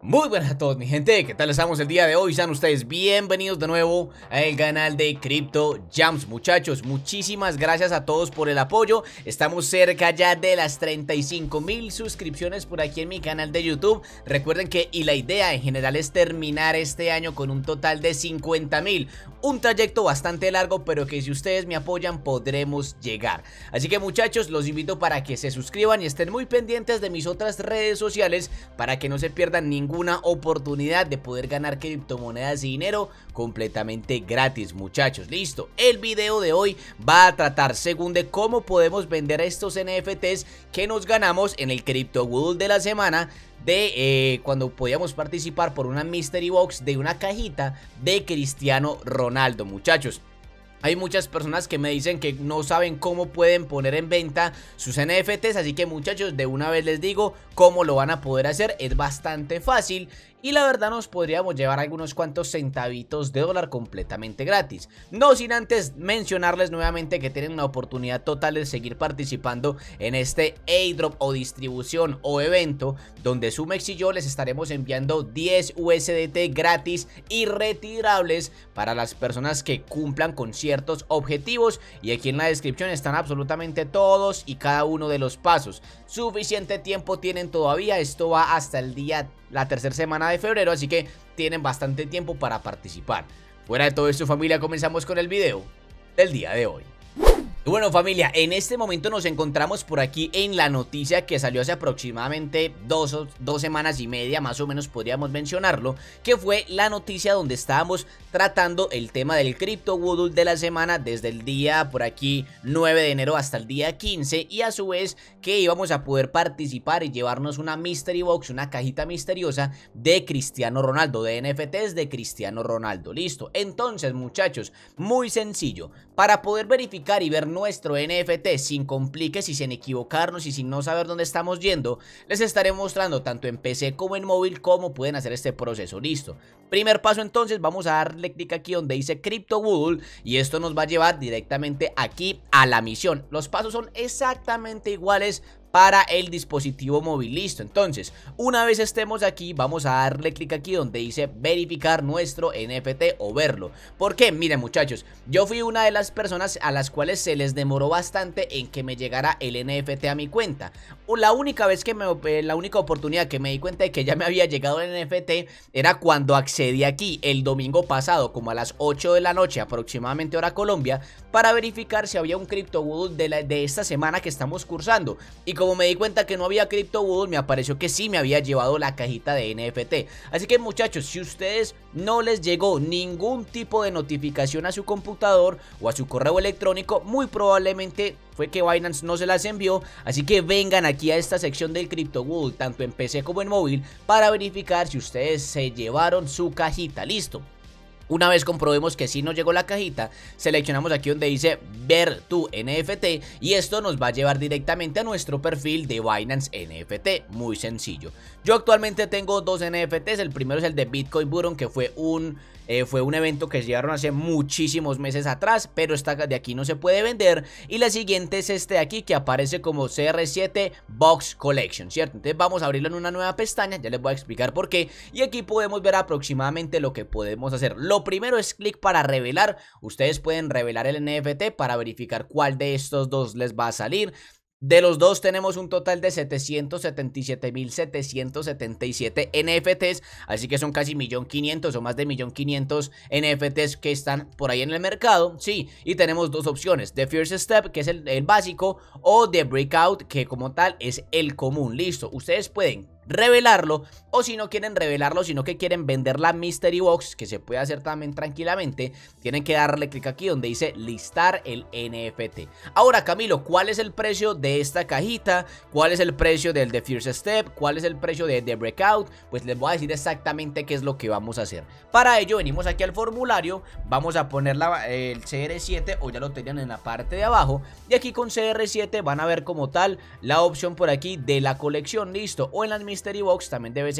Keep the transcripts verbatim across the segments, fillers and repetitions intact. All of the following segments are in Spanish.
Muy buenas a todos mi gente, ¿qué tal estamos el día de hoy? Sean ustedes bienvenidos de nuevo al canal de Crypto Jams. Muchachos, muchísimas gracias a todos por el apoyo. Estamos cerca ya de las treinta y cinco mil suscripciones por aquí en mi canal de YouTube. Recuerden que y la idea en general es terminar este año con un total de cincuenta mil. Un trayecto bastante largo, pero que si ustedes me apoyan podremos llegar. Así que muchachos, los invito para que se suscriban y estén muy pendientes de mis otras redes sociales para que no se pierdan ningún una oportunidad de poder ganar criptomonedas y dinero completamente gratis, muchachos. Listo, el video de hoy va a tratar según de cómo podemos vender estos N F Ts que nos ganamos en el Crypto Woodle de la semana, de eh, cuando podíamos participar por una Mystery Box de una cajita de Cristiano Ronaldo, muchachos. Hay muchas personas que me dicen que no saben cómo pueden poner en venta sus N F Ts, así que muchachos, de una vez les digo cómo lo van a poder hacer. Es bastante fácil y la verdad nos podríamos llevar algunos cuantos centavitos de dólar completamente gratis. No sin antes mencionarles nuevamente que tienen una oportunidad total de seguir participando en este airdrop o distribución o evento donde Sumex y yo les estaremos enviando diez U S D T gratis y retirables para las personas que cumplan con ciertos objetivos, y aquí en la descripción están absolutamente todos y cada uno de los pasos. Suficiente tiempo tienen todavía, esto va hasta el día, la tercera semana de febrero, así que tienen bastante tiempo para participar. Fuera de todo esto, familia, comenzamos con el video del día de hoy. Y bueno, familia, en este momento nos encontramos por aquí en la noticia que salió hace aproximadamente dos, dos semanas y media, más o menos podríamos mencionarlo, que fue la noticia donde estábamos tratando el tema del Crypto Woodle de la semana desde el día por aquí nueve de enero hasta el día quince, y a su vez que íbamos a poder participar y llevarnos una Mystery Box, una cajita misteriosa de Cristiano Ronaldo, de N F Ts de Cristiano Ronaldo. Listo, entonces muchachos, muy sencillo, para poder verificar y ver nuestro N F T sin compliques y sin equivocarnos y sin no saber dónde estamos yendo, les estaré mostrando tanto en P C como en móvil cómo pueden hacer este proceso. Listo, primer paso, entonces vamos a darle clic aquí donde dice Crypto Woodle y esto nos va a llevar directamente aquí a la misión. Los pasos son exactamente iguales para el dispositivo móvil. Listo, entonces una vez estemos aquí vamos a darle clic aquí donde dice verificar nuestro N F T o verlo. ¿Por qué? Miren muchachos, yo fui una de las personas a las cuales se les demoró bastante en que me llegara el N F T a mi cuenta. La única vez que me, la única oportunidad que me di cuenta de que ya me había llegado el N F T era cuando accedí aquí el domingo pasado como a las ocho de la noche aproximadamente hora Colombia, para verificar si había un Crypto Woodle de, la, de esta semana que estamos cursando, y como me di cuenta que no había Crypto Woodle, me apareció que sí me había llevado la cajita de N F T. Así que muchachos, si ustedes no les llegó ningún tipo de notificación a su computador o a su correo electrónico, muy probablemente fue que Binance no se las envió. Así que vengan aquí a esta sección del Crypto Woodle, tanto en P C como en móvil, para verificar si ustedes se llevaron su cajita. Listo. Una vez comprobemos que sí nos llegó la cajita, seleccionamos aquí donde dice ver tu N F T y esto nos va a llevar directamente a nuestro perfil de Binance N F T. Muy sencillo. Yo actualmente tengo dos N F Ts. El primero es el de Bitcoin Buron, que fue un eh, fue un evento que se llevaron hace muchísimos meses atrás, pero esta de aquí no se puede vender. Y la siguiente es este de aquí, que aparece como C R siete Box Collection, ¿cierto? Entonces vamos a abrirlo en una nueva pestaña, ya les voy a explicar por qué. Y aquí podemos ver aproximadamente lo que podemos hacer. Lo primero es clic para revelar. Ustedes pueden revelar el N F T para verificar cuál de estos dos les va a salir. De los dos tenemos un total de setecientos setenta y siete mil setecientos setenta y siete N F Ts, así que son casi un millón quinientos o más de un millón quinientos N F Ts que están por ahí en el mercado, sí, y tenemos dos opciones, The First Step, que es el, el básico, o The Breakout, que como tal es el común. Listo, ustedes pueden revelarlo, o si no quieren revelarlo, sino que quieren vender la Mystery Box, que se puede hacer también tranquilamente, tienen que darle clic aquí donde dice listar el N F T. Ahora, Camilo, ¿cuál es el precio de esta cajita? ¿Cuál es el precio del The First Step? ¿Cuál es el precio de The Breakout? Pues les voy a decir exactamente qué es lo que vamos a hacer. Para ello venimos aquí al formulario, vamos a poner la, el C R siete, o ya lo tenían en la parte de abajo, y aquí con C R siete van a ver como tal la opción por aquí de la colección. Listo, o en las Mystery Box también de vez en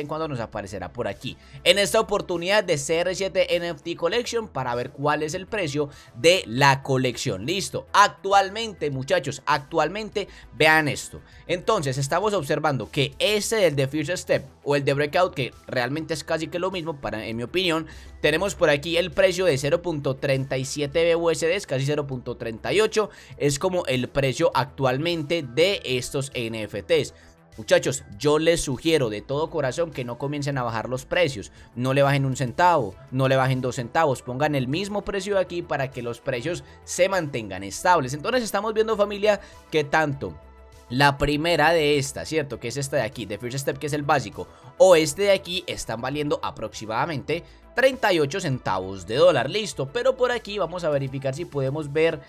en cuando nos aparecerá por aquí en esta oportunidad de C R siete N F T Collection para ver cuál es el precio de la colección. Listo, actualmente muchachos, actualmente vean esto. Entonces estamos observando que este del de First Step o el de Breakout, que realmente es casi que lo mismo para, en mi opinión, tenemos por aquí el precio de cero punto treinta y siete B U S D, casi cero punto treinta y ocho, es como el precio actualmente de estos N F Ts. Muchachos, yo les sugiero de todo corazón que no comiencen a bajar los precios, no le bajen un centavo, no le bajen dos centavos, pongan el mismo precio de aquí para que los precios se mantengan estables. Entonces estamos viendo, familia, que tanto la primera de esta, ¿cierto? Que es esta de aquí, de First Step, que es el básico, o este de aquí, están valiendo aproximadamente treinta y ocho centavos de dólar. Listo, pero por aquí vamos a verificar si podemos ver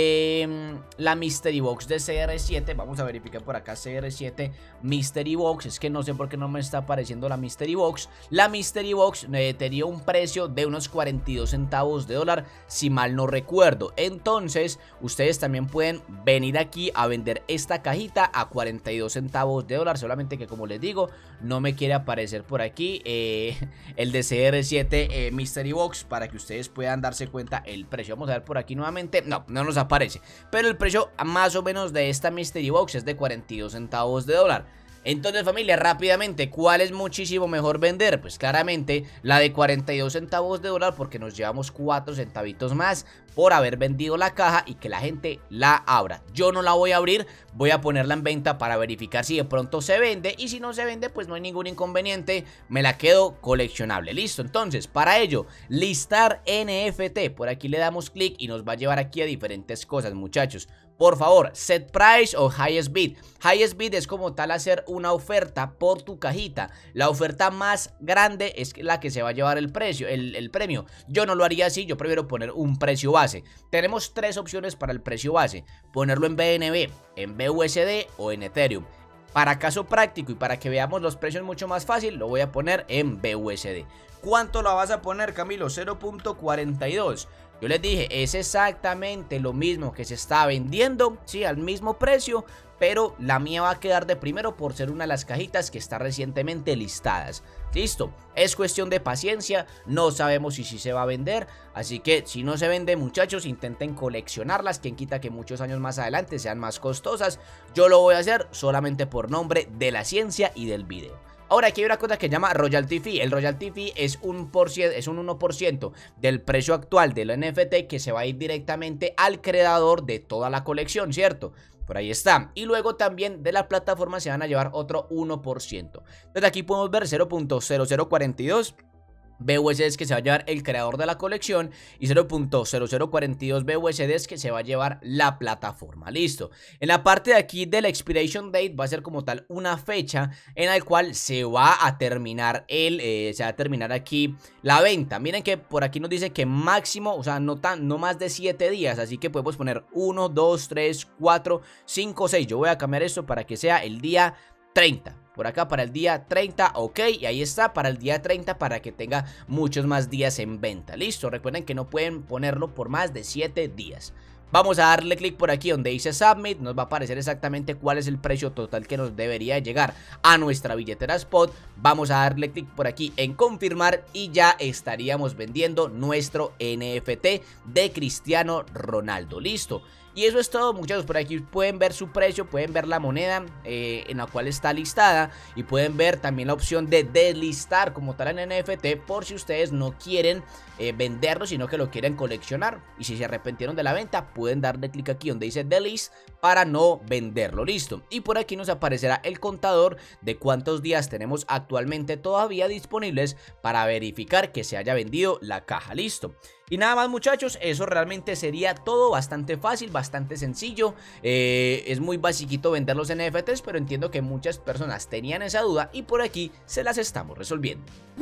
eh, la Mystery Box de C R siete. Vamos a verificar por acá C R siete Mystery Box. Es que no sé por qué no me está apareciendo la Mystery Box. La Mystery Box eh, tenía un precio de unos cuarenta y dos centavos de dólar, si mal no recuerdo. Entonces ustedes también pueden venir aquí a vender esta cajita a cuarenta y dos centavos de dólar. Solamente que, como les digo, no me quiere aparecer por aquí eh, el de C R siete Eh, Mystery Box para que ustedes puedan darse cuenta el precio. Vamos a ver por aquí nuevamente. No, no nos aparece, pero el precio más o menos de esta Mystery Box es de cuarenta y dos centavos de dólar. Entonces, familia, rápidamente, ¿cuál es muchísimo mejor vender? Pues claramente la de cuarenta y dos centavos de dólar, porque nos llevamos cuatro centavitos más por haber vendido la caja y que la gente la abra. Yo no la voy a abrir, voy a ponerla en venta para verificar si de pronto se vende, y si no se vende, pues no hay ningún inconveniente, me la quedo coleccionable. Listo, entonces, para ello, listar N F T, por aquí le damos clic y nos va a llevar aquí a diferentes cosas, muchachos. Por favor, set price o highest bid. Highest bid es como tal hacer una oferta por tu cajita. La oferta más grande es la que se va a llevar el precio, el, el premio. Yo no lo haría así, yo prefiero poner un precio base. Tenemos tres opciones para el precio base: ponerlo en B N B, en B U S D o en Ethereum. Para caso práctico y para que veamos los precios mucho más fácil, lo voy a poner en B U S D. ¿Cuánto la vas a poner, Camilo? cero punto cuarenta y dos. Yo les dije, es exactamente lo mismo que se está vendiendo, sí, al mismo precio, pero la mía va a quedar de primero por ser una de las cajitas que está recientemente listadas. Listo, es cuestión de paciencia, no sabemos si sí se va a vender, así que si no se vende, muchachos, intenten coleccionarlas, quien quita que muchos años más adelante sean más costosas. Yo lo voy a hacer solamente por nombre de la ciencia y del video. Ahora, aquí hay una cosa que se llama Royalty Fee. El Royalty Fee es un, por ciento, es un uno por ciento del precio actual del N F T que se va a ir directamente al creador de toda la colección, ¿cierto? Por ahí está. Y luego también de la plataforma se van a llevar otro uno por ciento. Entonces aquí podemos ver cero punto cero cero cuarenta y dos B U S Ds que se va a llevar el creador de la colección y cero punto cero cero cuarenta y dos B U S Ds que se va a llevar la plataforma. Listo. En la parte de aquí del expiration date va a ser como tal una fecha en la cual se va a terminar el eh, se va a terminar aquí la venta. Miren que por aquí nos dice que máximo, o sea, no tan no más de siete días, así que podemos poner uno, dos, tres, cuatro, cinco, seis. Yo voy a cambiar esto para que sea el día treinta. Por acá para el día treinta, ok, y ahí está para el día treinta para que tenga muchos más días en venta. Listo, recuerden que no pueden ponerlo por más de siete días. Vamos a darle clic por aquí donde dice Submit, nos va a aparecer exactamente cuál es el precio total que nos debería llegar a nuestra billetera Spot. Vamos a darle clic por aquí en confirmar y ya estaríamos vendiendo nuestro N F T de Cristiano Ronaldo. Listo. Y eso es todo, muchachos. Por aquí pueden ver su precio, pueden ver la moneda eh, en la cual está listada, y pueden ver también la opción de deslistar como tal en N F T por si ustedes no quieren eh, venderlo, sino que lo quieren coleccionar. Y si se arrepintieron de la venta, pueden darle clic aquí donde dice delist para no venderlo. Listo. Y por aquí nos aparecerá el contador de cuántos días tenemos actualmente todavía disponibles para verificar que se haya vendido la caja. Listo. Y nada más, muchachos, eso realmente sería todo. Bastante fácil, bastante sencillo. eh, Es muy basiquito vender los N F Ts, pero entiendo que muchas personas tenían esa duda y por aquí se las estamos resolviendo.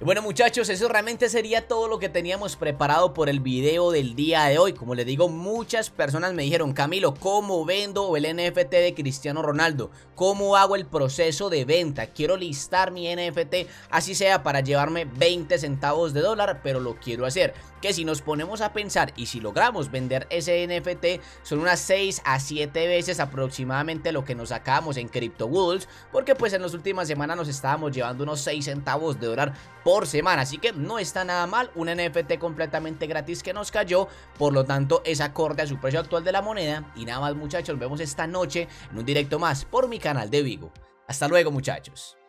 Y bueno muchachos, eso realmente sería todo lo que teníamos preparado por el video del día de hoy. Como les digo, muchas personas me dijeron: Camilo, ¿cómo vendo el N F T de Cristiano Ronaldo? ¿Cómo hago el proceso de venta? Quiero listar mi N F T, así sea para llevarme veinte centavos de dólar, pero lo quiero hacer. Que si nos ponemos a pensar y si logramos vender ese N F T, son unas seis a siete veces aproximadamente lo que nos sacamos en CryptoBulls, porque pues en las últimas semanas nos estábamos llevando unos seis centavos de dólar por semana, así que no está nada mal, un N F T completamente gratis que nos cayó, por lo tanto es acorde a su precio actual de la moneda. Y nada más muchachos, nos vemos esta noche en un directo más por mi canal de Vigo. Hasta luego muchachos.